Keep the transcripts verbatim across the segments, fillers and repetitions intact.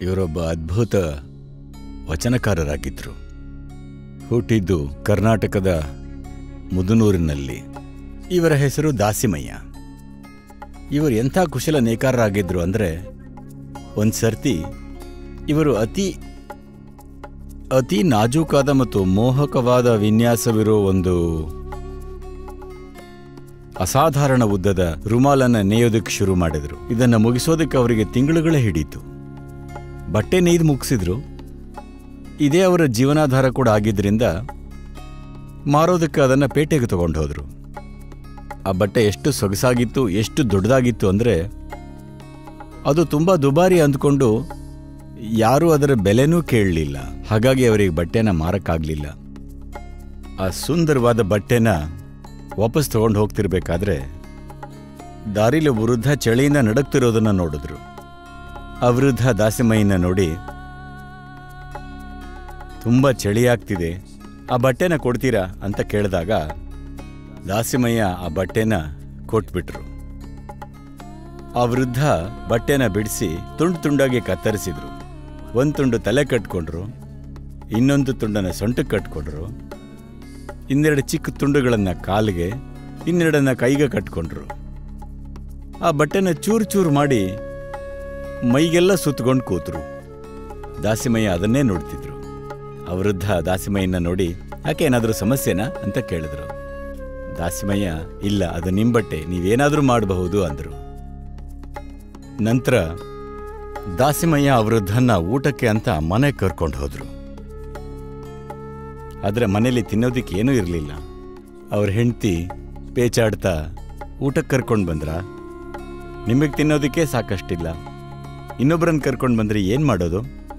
ಇವರೊಬ್ಬ ಅದ್ಭುತ ವಚನಕಾರರಾಗಿದ್ದರು. ಹುಟ್ಟಿದ್ದು ಕರ್ನಾಟಕದ ಮುದುನೂರಿನಲ್ಲಿ. ಇವರ ಹೆಸರು ದಾಸಿಮಯ್ಯ. ಇವರು ಎಂಥ ಕುಶಲ ನೇಕಾರರಾಗಿದ್ದರು ಅಂದರೆ, ಒಂದು ಸರ್ತಿ ಇವರು ಅತಿ ಅತಿ ನಾಜೂಕಾದ ಮತ್ತು ಮೋಹಕವಾದ ವಿನ್ಯಾಸವಿರೋ ಒಂದು ಅಸಾಧಾರಣ ಉದ್ದದ ರುಮಾಲನ್ನು ನೇಯೋದಕ್ಕೆ ಶುರು ಮಾಡಿದರು. ಇದನ್ನು ಮುಗಿಸೋದಕ್ಕೆ ಅವರಿಗೆ ತಿಂಗಳುಗಳೇ ಹಿಡೀತು. ಬಟ್ಟೆ ನೇಯ್ದು ಮುಗಿಸಿದ್ರು. ಇದೇ ಅವರ ಜೀವನಾಧಾರ ಕೂಡ ಆಗಿದ್ದರಿಂದ ಮಾರೋದಕ್ಕೆ ಅದನ್ನು ಪೇಟೆಗೆ ತಗೊಂಡು ಹೋದರು. ಆ ಬಟ್ಟೆ ಎಷ್ಟು ಸೊಗಸಾಗಿತ್ತು, ಎಷ್ಟು ದೊಡ್ಡದಾಗಿತ್ತು ಅಂದರೆ ಅದು ತುಂಬ ದುಬಾರಿ ಅಂದ್ಕೊಂಡು ಯಾರೂ ಅದರ ಬೆಲೆನೂ ಕೇಳಲಿಲ್ಲ. ಹಾಗಾಗಿ ಅವರಿಗೆ ಬಟ್ಟೆನ ಮಾರಕ್ಕಾಗಲಿಲ್ಲ. ಆ ಸುಂದರವಾದ ಬಟ್ಟೆನ ವಾಪಸ್ ತಗೊಂಡು ಹೋಗ್ತಿರ್ಬೇಕಾದ್ರೆ ದಾರಿಲಿ ವೃದ್ಧ ಚಳಿಯಿಂದ ನಡಕ್ತಿರೋದನ್ನು ನೋಡಿದ್ರು. ಆ ವೃದ್ಧ ದಾಸಿಮಯ್ಯನ ನೋಡಿ, ತುಂಬ ಚಳಿ ಆಗ್ತಿದೆ, ಆ ಬಟ್ಟೆನ ಕೊಡ್ತೀರಾ ಅಂತ ಕೇಳಿದಾಗ ದಾಸಿಮಯ್ಯ ಆ ಬಟ್ಟೆನ ಕೊಟ್ಬಿಟ್ರು. ಆ ವೃದ್ಧ ಬಟ್ಟೆನ ಬಿಡಿಸಿ ತುಂಡು ತುಂಡಾಗಿ ಕತ್ತರಿಸಿದ್ರು. ಒಂದು ತುಂಡು ತಲೆ ಕಟ್ಕೊಂಡ್ರು, ಇನ್ನೊಂದು ತುಂಡನ್ನು ಸೊಂಟಕ್ಕೆ ಕಟ್ಕೊಂಡ್ರು, ಇನ್ನೆರಡು ಚಿಕ್ಕ ತುಂಡುಗಳನ್ನು ಕಾಲಿಗೆ, ಇನ್ನೆರಡನ್ನ ಕೈಗೆ ಕಟ್ಕೊಂಡ್ರು. ಆ ಬಟ್ಟೆನ ಚೂರು ಚೂರು ಮಾಡಿ ಮೈಗೆಲ್ಲ ಸುತ್ತಕೊಂಡು ಕೂತರು. ದಾಸಿಮಯ್ಯ ಅದನ್ನೇ ನೋಡ್ತಿದ್ರು. ಆ ವೃದ್ಧ ದಾಸಿಮಯ್ಯನ ನೋಡಿ, ಯಾಕೆ ಏನಾದರೂ ಸಮಸ್ಯೆನಾ ಅಂತ ಕೇಳಿದ್ರು. ದಾಸಿಮಯ್ಯ, ಇಲ್ಲ, ಅದು ನಿಮ್ಮ ಬಟ್ಟೆ, ನೀವೇನಾದರೂ ಮಾಡಬಹುದು ಅಂದರು. ನಂತರ ದಾಸಿಮಯ್ಯ ಆ ವೃದ್ಧನ್ನ ಊಟಕ್ಕೆ ಅಂತ ಮನೆಗೆ ಕರ್ಕೊಂಡು ಹೋದರು. ಆದರೆ ಮನೇಲಿ ತಿನ್ನೋದಕ್ಕೆ ಏನೂ ಇರಲಿಲ್ಲ. ಅವ್ರ ಹೆಂಡತಿ ಪೇಚಾಡ್ತಾ, ಊಟಕ್ಕೆ ಕರ್ಕೊಂಡು ಬಂದ್ರ, ನಿಮಗೆ ತಿನ್ನೋದಕ್ಕೆ ಸಾಕಷ್ಟಿಲ್ಲ, ಇನ್ನೊಬ್ಬರನ್ನು ಕರ್ಕೊಂಡು ಬಂದರೆ ಏನು ಮಾಡೋದು?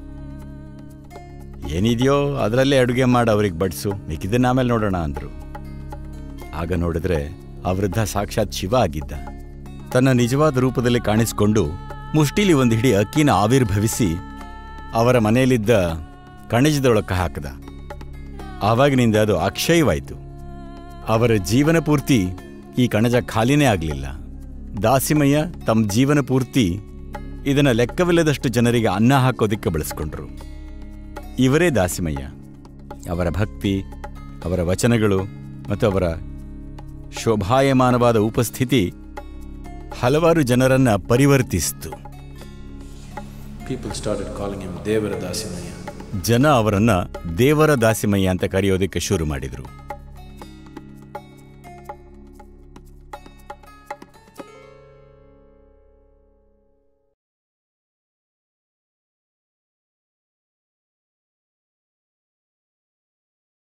ಏನಿದೆಯೋ ಅದರಲ್ಲೇ ಅಡುಗೆ ಮಾಡಿ ಅವ್ರಿಗೆ ಬಡಿಸು, ಮಿಕ್ಕಿದ್ದನ್ನು ಆಮೇಲೆ ನೋಡೋಣ ಅಂದರು. ಆಗ ನೋಡಿದ್ರೆ ಆ ವೃದ್ಧ ಸಾಕ್ಷಾತ್ ಶಿವ ಆಗಿದ್ದ. ತನ್ನ ನಿಜವಾದ ರೂಪದಲ್ಲಿ ಕಾಣಿಸಿಕೊಂಡು ಮುಷ್ಟಿಲಿ ಒಂದು ಹಿಡಿ ಅಕ್ಕಿನ ಆವಿರ್ಭವಿಸಿ ಅವರ ಮನೆಯಲ್ಲಿದ್ದ ಕಣಜದೊಳಕ್ಕೆ ಹಾಕಿದ. ಆವಾಗಿನಿಂದ ಅದು ಅಕ್ಷಯವಾಯಿತು. ಅವರ ಜೀವನ ಪೂರ್ತಿ ಈ ಕಣಜ ಖಾಲಿನೇ ಆಗಲಿಲ್ಲ. ದಾಸಿಮಯ್ಯ ತಮ್ಮ ಜೀವನ ಪೂರ್ತಿ ಇದನ್ನು ಲೆಕ್ಕವಿಲ್ಲದಷ್ಟು ಜನರಿಗೆ ಅನ್ನ ಹಾಕೋದಕ್ಕೆ ಬಳಸ್ಕೊಂಡ್ರು. ಇವರೇ ದಾಸಿಮಯ್ಯ. ಅವರ ಭಕ್ತಿ, ಅವರ ವಚನಗಳು ಮತ್ತು ಅವರ ಶೋಭಾಯಮಾನವಾದ ಉಪಸ್ಥಿತಿ ಹಲವಾರು ಜನರನ್ನ ಪರಿವರ್ತಿಸಿತು. ಜನ ಅವರನ್ನ ದೇವರ ದಾಸಿಮಯ್ಯ ಅಂತ ಕರೆಯೋದಕ್ಕೆ ಶುರು ಮಾಡಿದರು.